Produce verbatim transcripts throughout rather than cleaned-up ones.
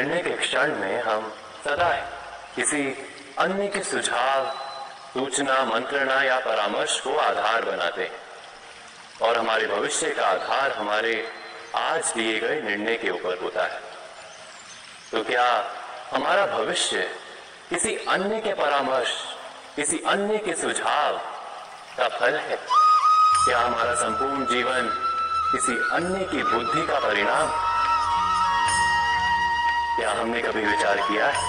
निर्णय के क्षण में हम सदा किसी अन्य के सुझाव, सूचना, मंत्रणा या परामर्श को आधार बनाते हैं और हमारे भविष्य का आधार हमारे आज लिए गए निर्णय के ऊपर होता है। तो क्या हमारा भविष्य किसी अन्य के परामर्श, किसी अन्य के सुझाव का फल है? क्या हमारा संपूर्ण जीवन किसी अन्य की बुद्धि का परिणाम? क्या हमने कभी विचार किया है?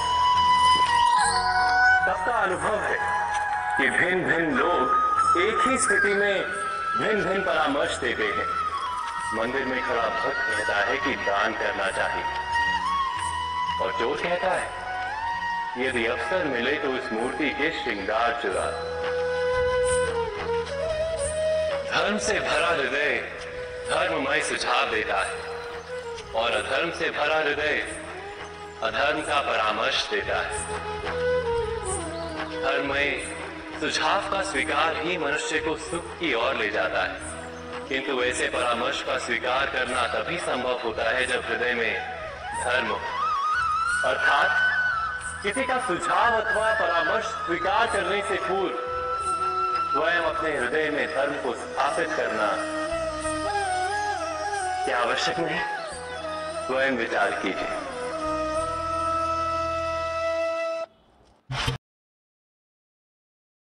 सबका अनुभव है कि भिन्न भिन्न लोग एक ही स्थिति में भिन्न भिन्न परामर्श देते हैं। मंदिर में खड़ा भक्त कहता है कि दान करना चाहिए और चोर कहता है यदि अवसर मिले तो इस मूर्ति के श्रृंगार चुरा। धर्म से भरा हृदय धर्ममय सुझाव देता है और अधर्म से भरा हृदय अधर्म का परामर्श देता है। धर्ममय सुझाव का स्वीकार ही मनुष्य को सुख की ओर ले जाता है, किंतु ऐसे परामर्श का स्वीकार करना तभी संभव होता है जब हृदय में धर्म हो। अर्थात किसी का सुझाव अथवा परामर्श स्वीकार करने से पूर्व स्वयं अपने हृदय में धर्म को स्थापित करना क्या आवश्यक नहीं? स्वयं विचार कीजिए।